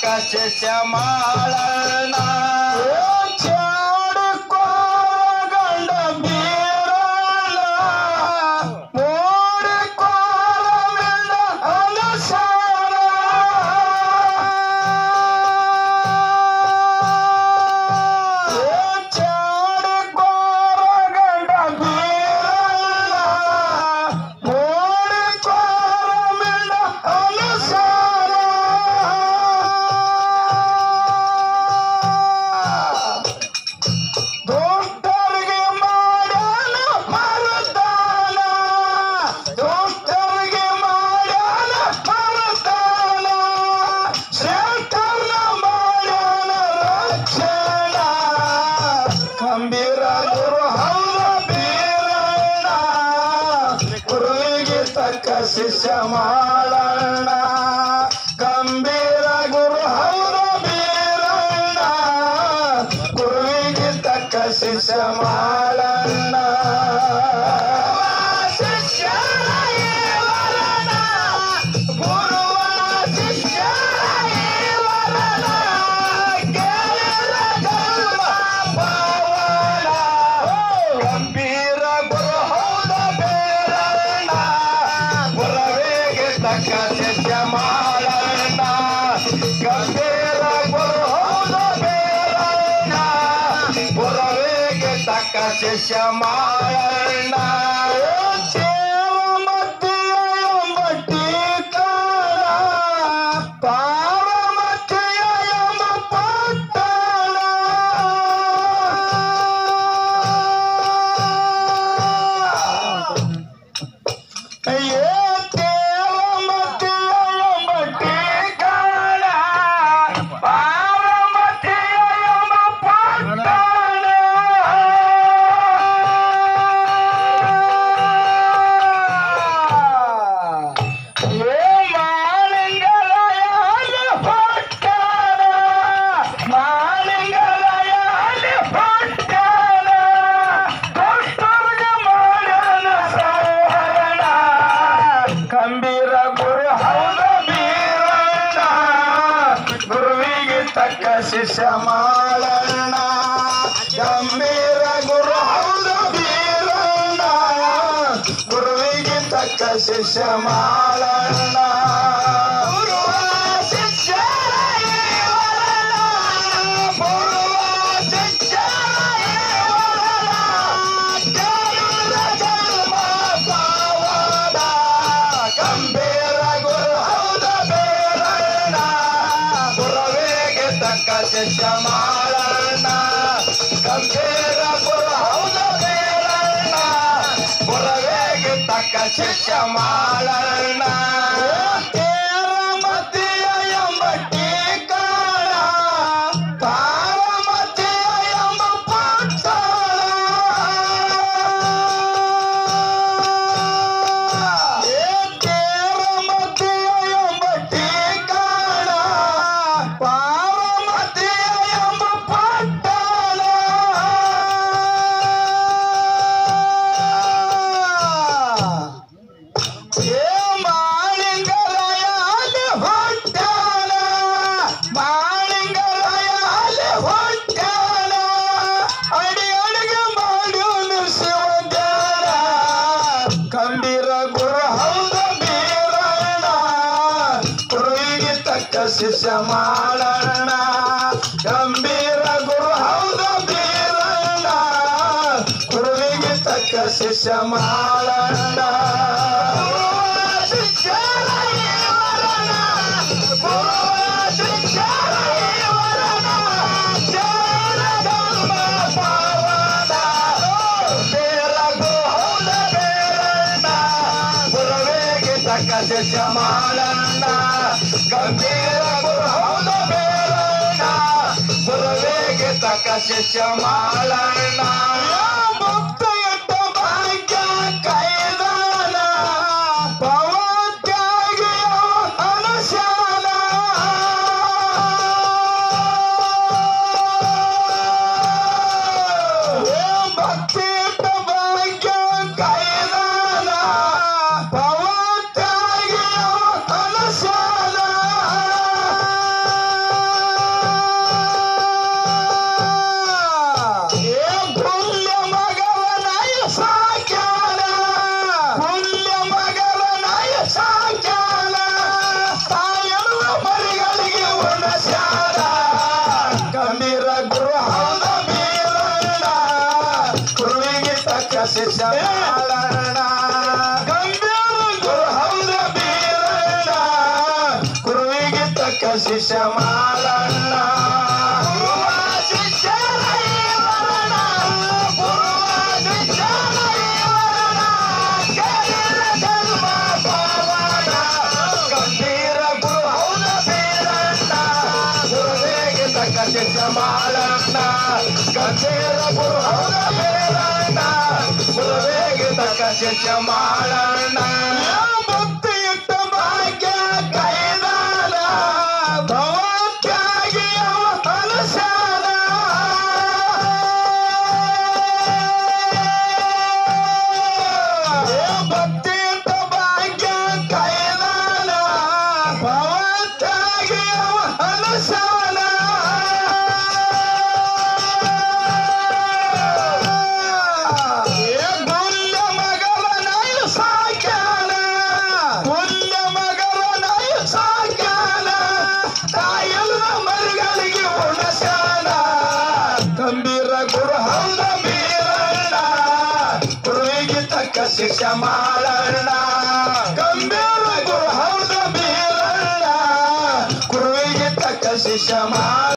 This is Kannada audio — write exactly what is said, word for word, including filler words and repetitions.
ಶಿಷ್ಯ ಮಾಳಣ್ಣ ಶಿಷ್ಯ ಮಾಳಣ್ಣ ಗಂಭೀರ ಗುರು ಹೌದ ಬೀರಣ್ಣ ಗುರುವಿಗೆ ತಕ್ಕ ಶಿಷ್ಯ ಮಾಳಣ್ಣ ಶಿಷ್ಯ ಗುರುವ ಶಿಷ್ಯ ಗಂಭೀರ ಗುರು ಹೌದ ಬೀರಣ್ಣ ಶಿಷ್ಯ ಮಾಳಣ್ಣ ಗಂಭೀರ ಗುರು ಹೌದ ಬೇರಣ್ಣ ಗುರುವಿಗೆ ತಕ್ಕ ಶಿಷ್ಯ ಮಾಳಣ್ಣ ಮಧ್ಯ ಕಾಲ ಪಾರಮತಿಯ ಎಂಬ ಪಟ್ಟಣ ಅಯ್ಯೋ ಗಂಭೀರ ಗುರು ಹೌದ ಬೀರಣ್ಣ ಗುರುವಿಗೆ ತಕ್ಕ ಶಿಷ್ಯ ಮಾಳಣ್ಣ ಗಂಭೀರ ಗುರು ಹೌದ ಬೀರಣ್ಣ ಗುರುವಿಗೆ ತಕ್ಕ ಶಿಷ್ಯ ಮಾಳಣ್ಣ ಶಿಷ್ಯ ಮಾಳಣ್ಣ ಗಂಭೀರ ಗುರು ಹೌದ ಬೀರಣ್ಣ ಗುರುವಿಗೆ ತಕ್ಕ ಶಿಷ್ಯ ಮಾಳಣ್ಣ ಮತಿಯ ಎಂಬ ಕಾಳ ಪಾರಮತಿಯ ಎಂಬ ಪಟ್ಟಣ ಮತಿಯ ಎಂಬ ಕಾಳ ಗಂಭೀರ ಗುರು ಹೌದ ಬೀರಣ್ಣ ಗುರುವಿಗೆ ತಕ್ಕ ಶಿಷ್ಯ ಮಾಳಣ್ಣ ಗಂಭೀರ ಗುರು ಹೌದ ಬೀರಣ್ಣ ಗುರುವಿಗೆ ತಕ್ಕ ಶಿಷ್ಯ ಮಾಳಣ್ಣ ಶಿಷ್ಯ ಮಾಳಣ್ಣ ಗಂಭೀರ ಗುರು ಹೌದ ಬೇರಣ್ಣ ಗುರುವಿಗೆ ತಕ್ಕ ಶಿಷ್ಯ ಮಾಳಣ್ಣ ಮುಕ್ತ ಎಟ್ಟ ಭಾಗ್ಯ ಕೈದಾನ ಪವತ್ಯಾಗಿ ಅನುಶಾಲ ಭಕ್ತಿ ಎಟ್ಟ ಭಾಗ್ಯ ಕೈದಾನ ಪವ ಶಿಷ್ಯ ಮಾಲಣ್ಣ ಗುರುವ ಶಿಷ್ಯರ ಇವರಣ ಗುರುವ ಶಿಷ್ಯರ ಇವರಣ ಕೇಳಿದ ಜನ್ಮ ಪಾವನ ಗಂಭೀರ ಗುರು ಹೌದ ಬೀರಣ್ಣ ಗುರುವಿಗೆ ತಕ್ಕ ಶಿಷ್ಯ ಮಾಲಣ್ಣ ಗಂಭೀರ ಗುರು ಹೌದ ಬೀರಣ್ಣ ಗುರುವಿಗೆ ತಕ್ಕ ಶಿಷ್ಯ ಮಾಲಣ್ಣ ಭಕ್ತಿ ಇಟ್ಟ ಭಾಗ್ಯ ಕೈದಾನ ಭವತ್ಯಾಗಿ ಅವ ಅನುಸಾರ ಭಕ್ತಿ ಇಟ್ಟ ಭಾಗ್ಯ ಕೈದಾನ ಭವತ್ಯಾಗಿ ಅವ ಅನುಸಾರ ಗುಲ್ಯ ಮಗವನಾಯ ಸಾಕ್ಯಾನ ಗುಲ್ಯ ಮಗವನಾಯ ಸಾಕ್ಯಾನ ತಾಯಲ್ಲ ಮರಿಗಳಿಗೆ ಉಣಸ್ಯಾನ ಗಂಭೀರ ಗುರು ಹೌದ ಬೀರಣ್ಣ ಗುರುವಿಗೆ ತಕ್ಕ ಶಿಷ್ಯ ಮಾಲಣ್ಣ ಗಂಭೀರ ಗುರು ಹೌದ ಬೀರಣ್ಣ ಗುರುವಿಗೆ ತಕ್ಕ ಶಿಷ್ಯ ಮಾಲ